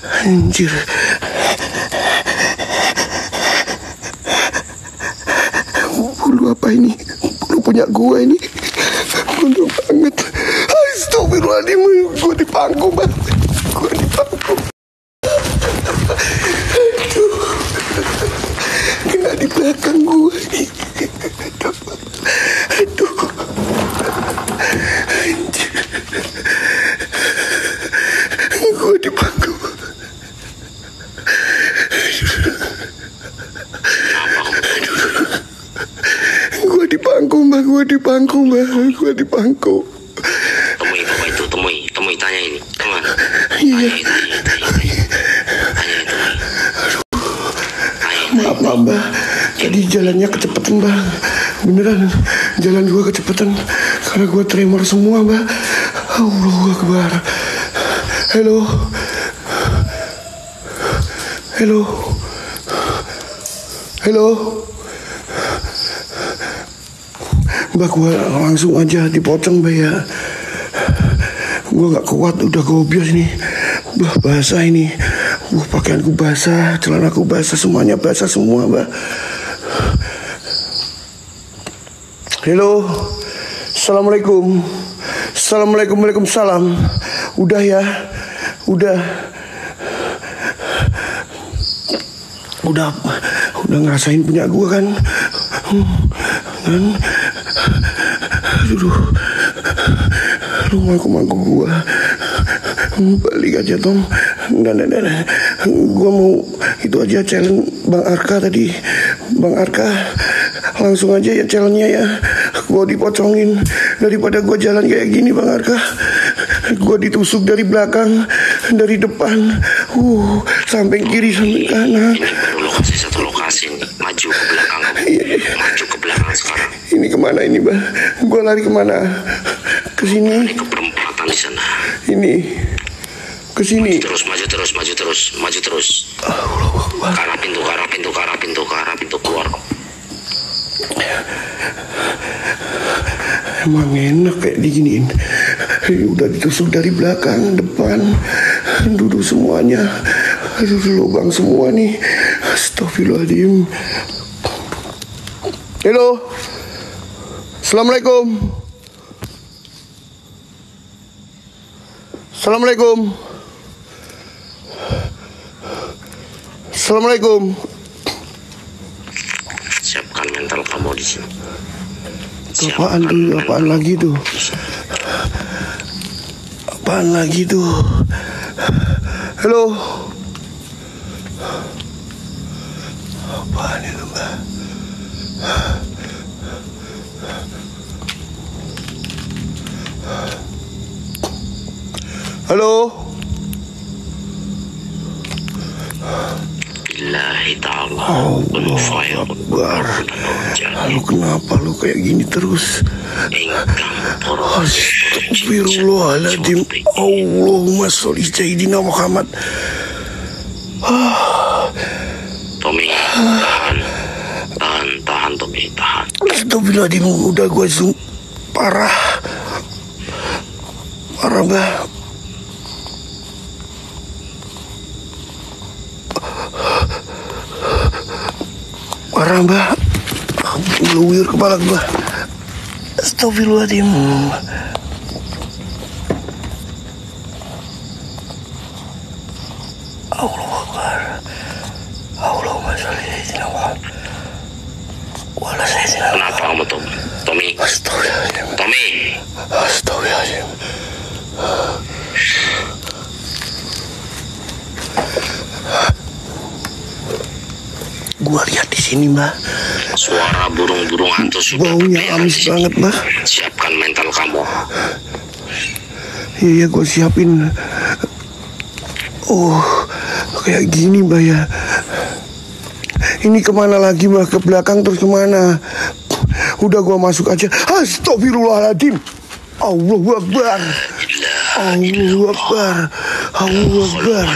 Anjir. Bulu apa ini? Bulu punya gua ini. Bulu banget. Astagfirullahaladzim. Gua di panggung, Bang. Gua di panggung. Aduh. Kena di belakang gua nih. Aduh. Anjir. Gua di panggung. Gua di panggung, Bang. Gua di panggung, Bang. Gua di panggung. Temui bapak itu, temui, tanya ini, teman. Iya. Maaf, Mbak. Tadi jalannya kecepatan, Bang. Beneran, jalan gua kecepatan karena gua tremor semua, Mbak. Allahu Akbar. Halo. Halo. Halo. Mbak, gua langsung aja dipotong, Mbak ya. Gua gak kuat, udah gobios nih. Bah, basah ini. Pakaianku basah, celanaku basah, semuanya basah semua, Mbak. Halo. Assalamualaikum. Assalamualaikum, waalaikumsalam. Udah ya. Udah ngerasain punya gua kan. Aduh, rumah-rumahku gua balik aja, Tom. Nah. Gua mau itu aja challenge Bang Arka tadi. Bang Arka, langsung aja ya challenge-nya ya. Gua dipocongin daripada gua jalan kayak gini, Bang Arka. Gua ditusuk dari belakang, dari depan, sampai kiri, sampai kanan. Ini baru lokasi satu lokasi nih. Maju ke belakang kamu. Maju ke belakang sekarang. Ini kemana ini, Bang? Gua lari kemana? Ke sini. Ini ke perempatan di sana. Ini ke sini. Maju terus. Ke arah pintu keluar. Emang enak kayak diginiin. Udah ditusuk dari belakang, depan, duduk semuanya. Aduh, lubang semua nih. Astagfirullahaladzim. Halo. Assalamualaikum. Assalamualaikum. Assalamualaikum. Siapkan mental kamu di sini. Apaan lagi tuh? Apaan lagi tuh? Halo. Apaan itu, Mbak? Halo. Billahi ta'ala. Lu kenapa lu kayak gini terus? Astagfirullahaladzim. Allahumma sholli sayyidina Muhammad. Tommy, tahan Tommy, tahan. Astagfirullahaladzim, udah gue zoom. Parah, Mbak. Parah, Mbak. Ngeluir kepala gue. Astagfirullahaladzim. Allahu Akbar. Allahumma sholli sayyidina Muhammad. Wala sayyidina. Kenapa kamu, Tommy? Astagfirullahaladzim. Tommy. Astagfirullahaladzim. Gua lihat di sini, Mbak. Suara burung-burung hantu sudah baunya amis banget, Mbak. Siapkan mental kamu. Iya, gua siapin. Kayak gini, Mbak ya. Ini kemana lagi, Mbak? Ke belakang terus kemana? Udah gua masuk aja. Astagfirullahaladzim. Allahu Akbar. Allahu Akbar. Allahu Akbar.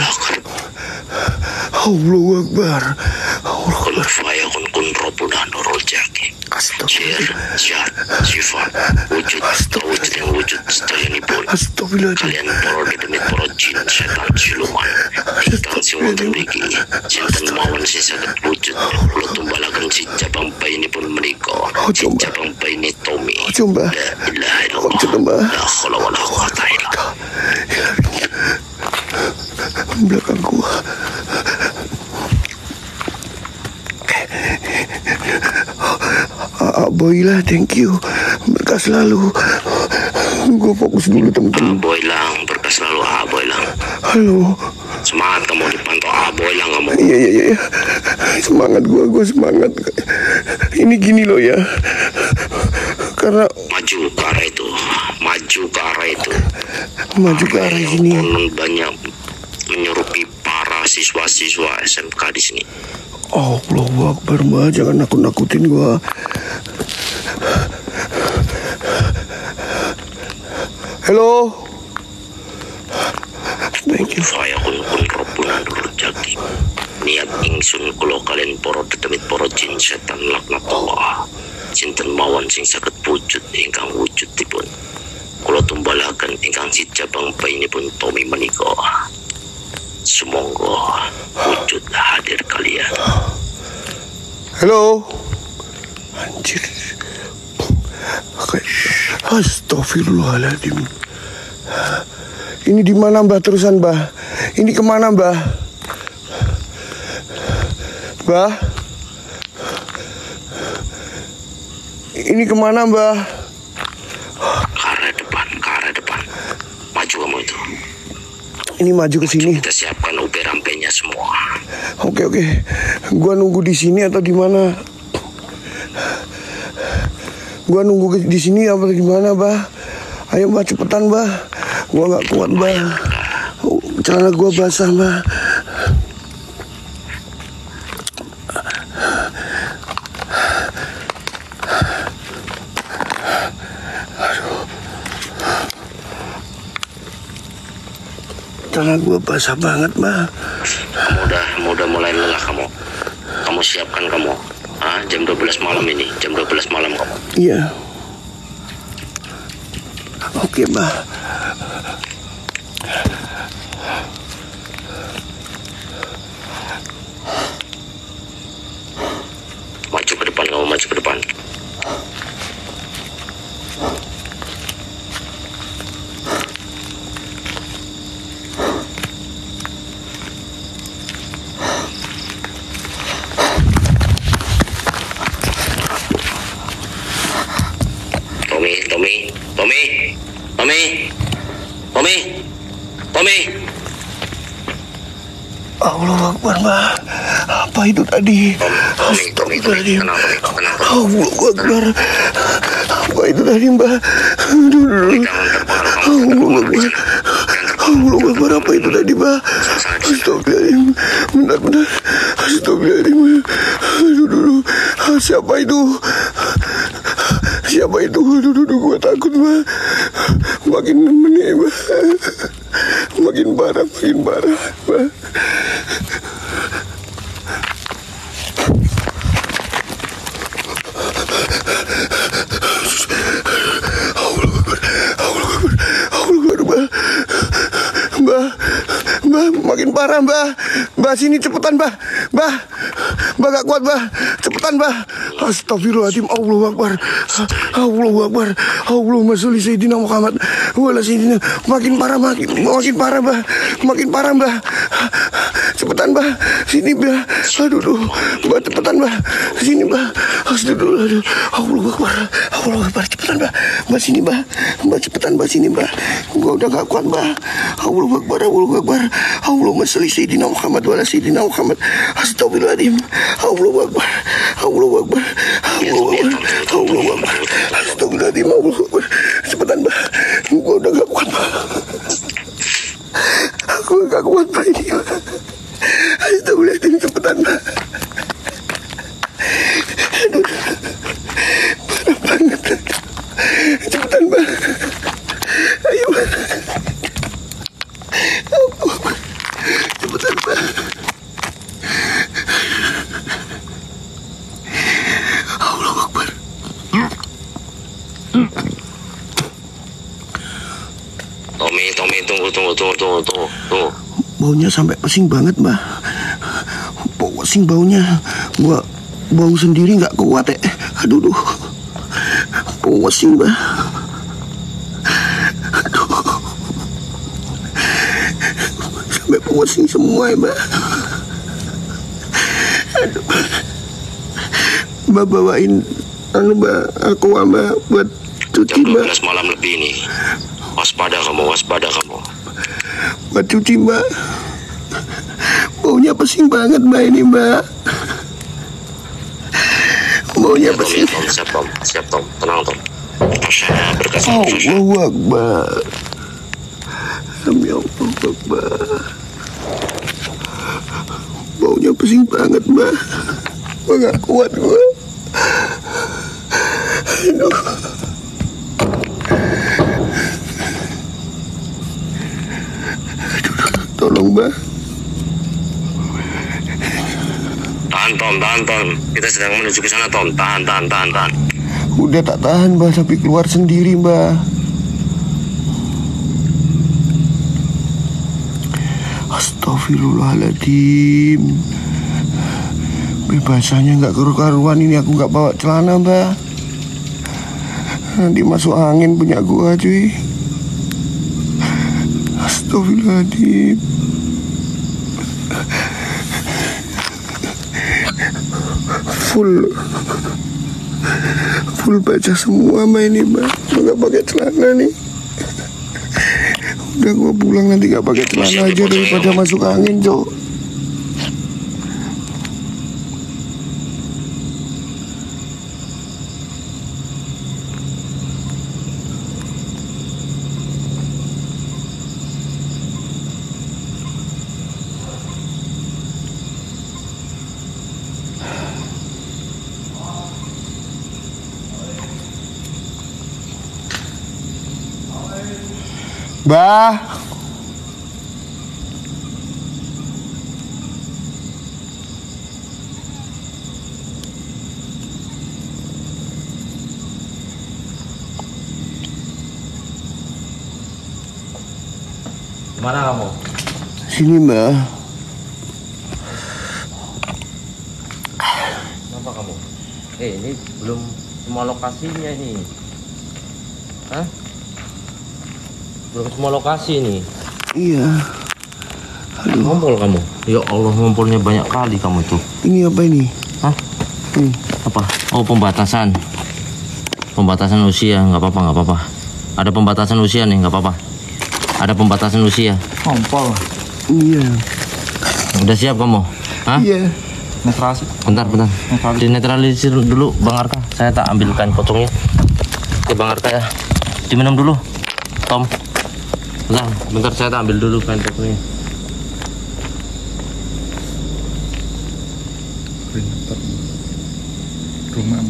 Allahu Akbar. Kun fayakun kun robbuna nurul jaki. sihir, jahat, sifat, wujud, wujud yang wujud sedayanipun. Kalian para demit para jin, setan, siluman, ingkang sing wonten mriki, sinten mawon sing saged wujud kula tumbalaken sijabang bainipun menika, sijabang baine Tommy. Coba. La ilaha illallah. La haula wala quwwata illa billah. Belakang gua. Boy lah, thank you. Berkah selalu. Gue fokus dulu temen-temen. Boy lang, berkah selalu. Boy lang. Halo. Semangat kamu dipantau. Boy lang kamu. Iya. Semangat gue semangat. Ini gini loh ya. Karena maju ke arah itu. Maju ke arah itu. Maju ke arah sini. Konon banyak menyerupi para siswa-siswa SMK di sini. Allahu Akbar, Mbak, jangan nakut-nakutin gua. Hello. Thank you. Saya kun robunan dulu jati. Niat ingsun kula kalian para dedemit para jin setan laknatullah. Sinten mawon sing saged wujud ingkang wujudipun. Kula tumbalaken ingkang sijabang bainipun Tommy menika. Semoga wujud hadir kalian. Halo. Anjir. Astagfirullahaladzim. Ini di mana Mbah terusan Mbah? Ini kemana Mbah? Mbah? Ini kemana Mbah? Ke arah depan. Maju kamu itu. Ini maju ke sini. Kita siapkan ube rampenya semua. Oke. Gua nunggu di sini atau di mana? Gua nunggu di sini apa di mana, Bah? Ayo, Bah, cepetan, Bah. Gua nggak kuat, Bah. Celana gua basah, Bah. Celana gua basah banget, Bah. Kamu udah mulai lelah kamu. Kamu siapkan kamu. Jam 12 malam ini. Jam 12 malam kamu. Iya. Oke, Bah. Maju ke depan kamu, maju ke depan. Tommy. Allahu Akbar, Mbah. Apa itu tadi? Astagfirullahaladzim. Allahu Akbar. Apa itu tadi, Mbah? Allahu Akbar. Allahu Akbar. Apa itu tadi, Mbah? Astagfirullahaladzim. Benar. Astagfirullahaladzim. Aduh. Siapa itu? Aduh, gua takut, Mbah. Makin meneh, Mbah. Makin parah, Mbah. Mbah, makin parah, Mbah. Mbah, sini cepetan, Mbah. Mbah gak kuat, Mbah. Cepetan, Mbah. Astagfirullahaladzim. Allahu Akbar. Allahumma sholli sayyidina Muhammad wala sayyidina. Makin parah, Mbah. Makin parah, Mbah. Cepetan, Mbah. Sini, Mbah. Aduh. Mbah, cepetan, Mbah. Sini, Mbah. Aduh. Allahu Akbar. Cepetan, Mbah. Mbah, sini, Mbah. Mbah, cepetan, Mbah. Sini, Mbah. Gua udah gak kuat, Mbah. Allahu Akbar. Allahumma sholli sayyidina Muhammad wala sayyidina Muhammad. Astagfirullahaladzim. Allahu Akbar. Astagfirullahaladzim. Allahu Akbar. Cepetan, Mbah. Gua udah gak kuat, Mbah. Aku gak kuat, Mbah, ini, Mbah. Astagfirullahaladzim. Cepetan, Mbah. Aduh. Parah banget. Cepetan, Mbah. Ayo, Mbah. Cepetan, Mbah. Allahu Akbar. baunya sampai pesing banget, Mbah. Pesing baunya. Gua bau sendiri nggak kuat, Aduh, pesing, Mbah. Aduh. Sampai pesing semua, Mbah. Aduh. Mbah bawain Mbah aku Mbah buat cuci, Jam Mbah. 12 malam lebih ini. Waspada kamu. Buat cuci, Mbak. Baunya pesing banget, Mbak, ini, Mbak. Baunya pesing. Siap, Tom. Tenang, Tom. Rasanya berkesan. Allahu Akbar. Allahu Akbar. Baunya pesing banget, Mbak. Gua gak kuat, gua. Aduh. Tolong, Mbak. Tahan, Tom. Kita sedang menuju ke sana, Tom. Tahan. Udah tak tahan, Mbak, sampai keluar sendiri, Mbak. Astagfirullahaladzim. Basahnya nggak karu-karuan ini, aku nggak bawa celana, Mbak. Nanti masuk angin punya gua, cuy. Astagfirullahaladzim. Full baca semua, Mbak, ini, Mbak. Nggak pakai celana nih. Udah gua pulang nanti nggak pakai celana aja daripada masuk angin, Cok. Bah. Mana kamu? Sini, Mbak. Kenapa kamu? Ini belum semua lokasinya ini. Hah? Belum semua lokasi ini. Iya. Aduh. Ngumpul kamu. Ya Allah, ngumpulnya banyak kali kamu tuh. Ini apa ini? Hah? Ini Apa? Oh, pembatasan. Pembatasan usia, nggak apa-apa. Ada pembatasan usia nih, nggak apa-apa. Ada pembatasan usia. Ngompol. Iya. Udah siap kamu? Hah? Iya. Netralisir. Bentar. Dinetralisir dulu, Bang Arka. Saya tak ambilkan pocongnya. Oke, Bang Arka ya. Diminum dulu, Tom. Bentar saya tak ambil dulu kain pocongnya. Rumah.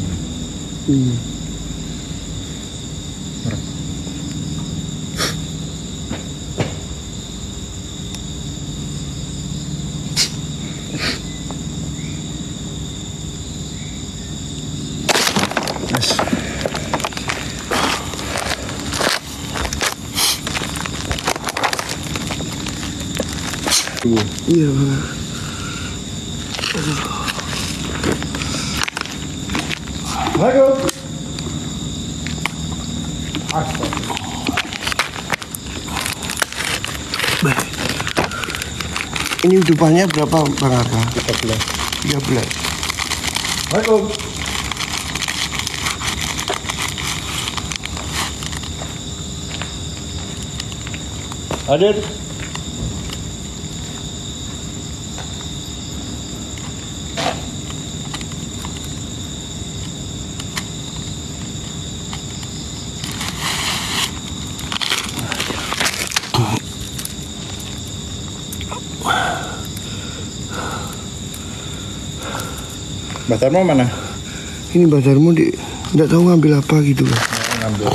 Yes. Iya. Aduh. Ini depannya berapa, Bang Arka? 13. 13. Aduh. Hadir. Mbak Tarmo mana? Ini Mbak Darmo nggak tahu ngambil apa gitu, Bang. Ngambil.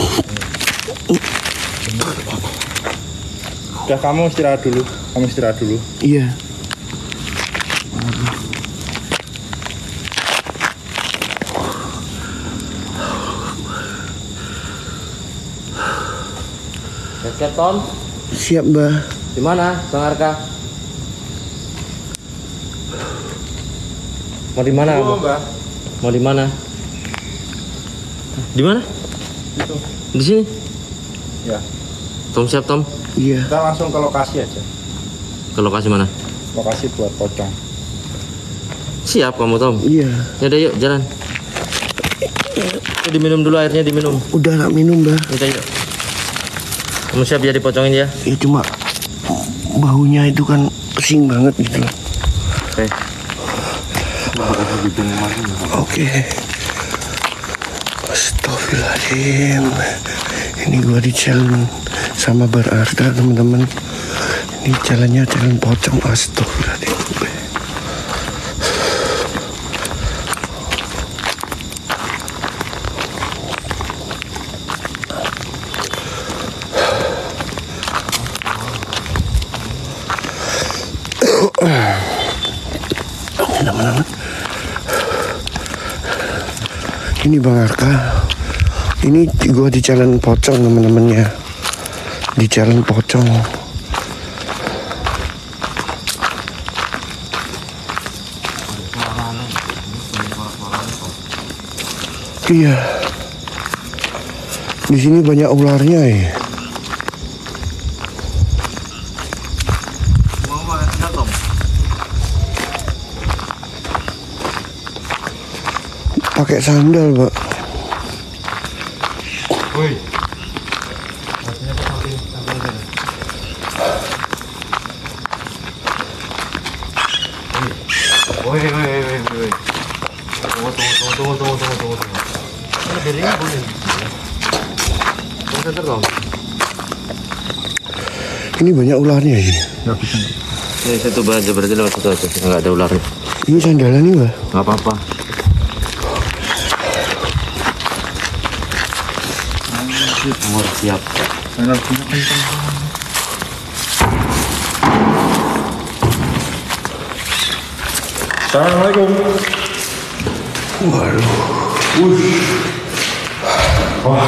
Udah, kamu istirahat dulu. Iya. Siap, Tom? Siap, Mbak. Di mana, Bang Arka? Mau di mana kamu? Mbak. Mau di mana? Di mana? Itu. Di sini. Ya. Tom siap Tom. Iya. Kita langsung ke lokasi aja. Ke lokasi mana? Lokasi buat pocong. Siap kamu Tom. Iya. Ya udah yuk jalan. Diminum dulu airnya diminum. Udah nak minum dah. Kita yuk. Kamu siap ya dipocongin ya? Ya cuma baunya itu kan pesing banget gitu loh. Oke. Oke. Astagfirullahaladzim. Ini gua di challenge sama berarta teman-teman. Ini jalannya jalan pocong. Astagfirullahaladzim. Teman-teman, ini Bang Arka. Ini gua di jalan pocong teman-temannya. Di jalan pocong. Iya. Di sini banyak ularnya ya. Pakai sandal, Pak. Woi. Woi. Tunggu. Ini banyak ularnya ini. Enggak bisa. Ini satu aja berarti lewat situ aja. Nggak ada ularnya. Ini sandalan nih, Pak. Nggak apa-apa. Umur siap. Assalamualaikum. Waduh. Wah.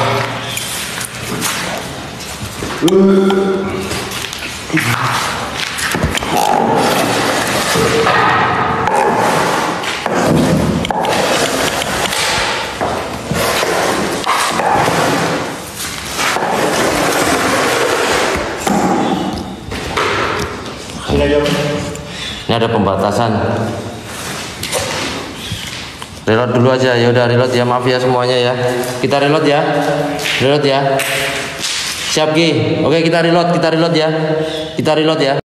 Ini ada pembatasan. Reload dulu aja. Ya udah reload ya. Maaf ya semuanya ya. Kita reload ya. Reload ya. Siap Ki. Oke, kita reload ya. Kita reload ya.